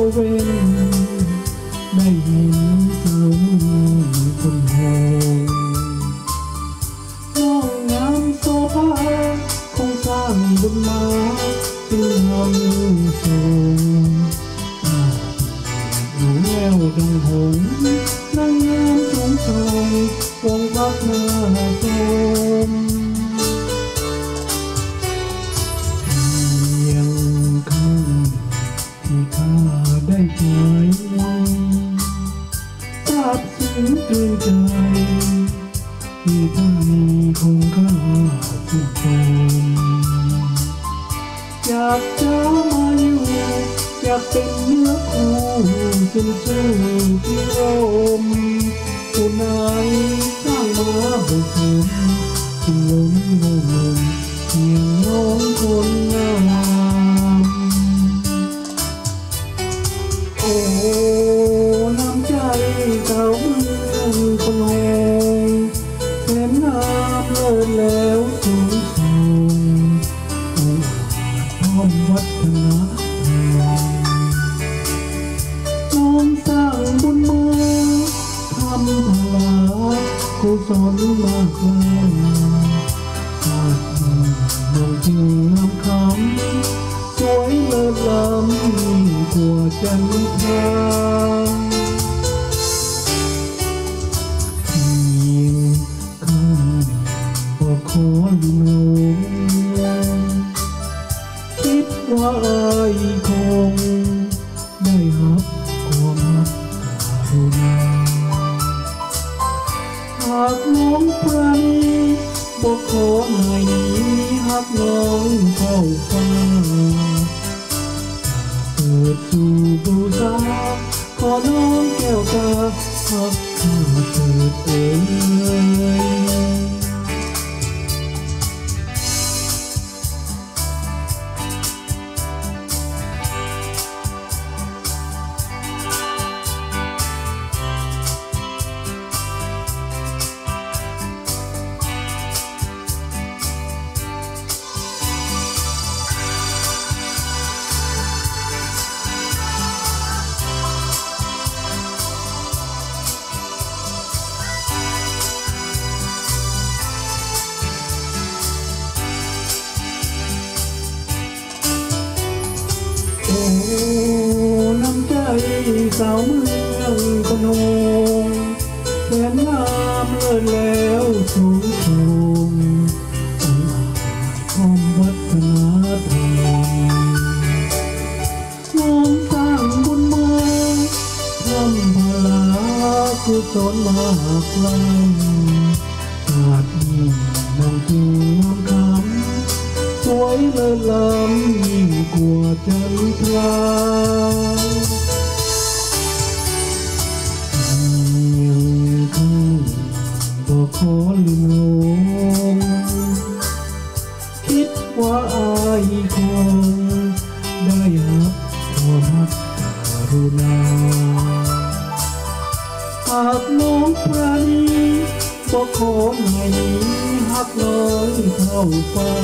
เว้นได้เห็นเธอคนหงน้องงามโซภาคงสร้างบุญมาจึงทำส่งอยู่แววดังหงนางงามสูงส่งวงพักนาชมที่ข้าได้ใจทราบซึ้งตื่นใจที่ท่านคงค่าทุกคนอยากจะมาอยู่อยากเป็นเนื้อคู่ซึ่งซื่อที่ร่มผู้นายสร้างมาบุกเบิกจึงล้มลงเพียงน้องคนงามโอ้น้ำใจสาวเมืองคนหงแสนงามเลิศแล้วสูงส่งพร้อมวัฒนธรรมน้องสร้างบุญมาทำพลากุศลมากมายน้องจึงงามคำสวยเลิศล้ำกว่าจันทราเพียงข้าบอกขอลืมลงคิดว่าอายคงได้รับความรักกรุณาหากน้องปราณีบอกขอหน่อยนี้หักน้องเข้าฟ้าเปิดสู่บูชาขอน้องแก้วตาหักข้าเถิดเอ่ยโอ้น้ำใจสาวเมืองคนหงแสนงามเลิศแล้วสูงส่งความวัฒนธรรมน้องสร้างบุญมาทำพลากุศลมากล้ำชาตินี้น้องจึงงามคำสวยเลิศล้ำยิ่งกว่าจันทรายังข้าบอกขอลืมลงคิดว่าอายคงได้รับความรักกรุณาหากน้องปราณีบอกขอหน่อยนี้หักน้อยเข้าฟ้า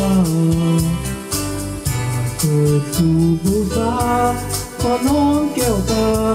เปิดสู่บูชาขอน้องแก้วตา